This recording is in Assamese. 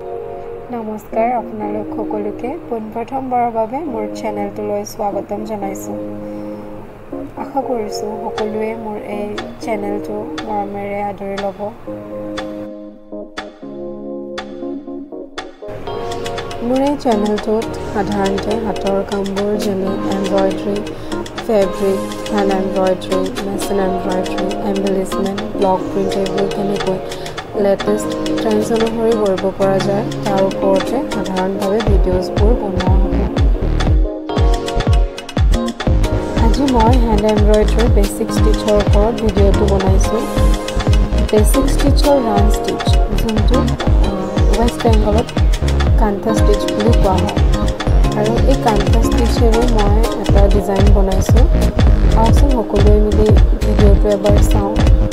নমস্কাৰ আপোনালোক সকলোকে পোনপ্ৰথমবাৰৰ বাবে মোৰ চেনেলটোলৈ স্বাগতম জনাইছোঁ। আশা কৰিছোঁ সকলোৱে মোৰ এই চেনেলটো মৰমেৰে আদৰি ল'ব। মোৰ এই চেনেলটোত সাধাৰণতে হাতৰ কামবোৰ যেনে embroidery, fabric, hand embroidery, machine embroidery, embellishment, block print এইবোৰ কেনেকৈ লেটেষ্ট ট্ৰেণ্ডছ অনুসৰি কৰিব পৰা যায় তাৰ ওপৰতে সাধাৰণভাৱে ভিডিঅ'জবোৰ বনোৱা হ'ব। আজি মই হেণ্ড এমব্ৰইডাৰী বেচিক ষ্টিচৰ ওপৰত ভিডিঅ'টো বনাইছোঁ। বেচিক ষ্টিচৰ ৰান ষ্টিচ, যোনটো ৱেষ্ট বেংগলত কান্থা ষ্টিচ বুলি কোৱা হয়, আৰু এই কান্থা ষ্টিচেৰে মই এটা ডিজাইন বনাইছোঁ। আহকচোন সকলোৱে মিলি ভিডিঅ'টো এবাৰ চাওঁ।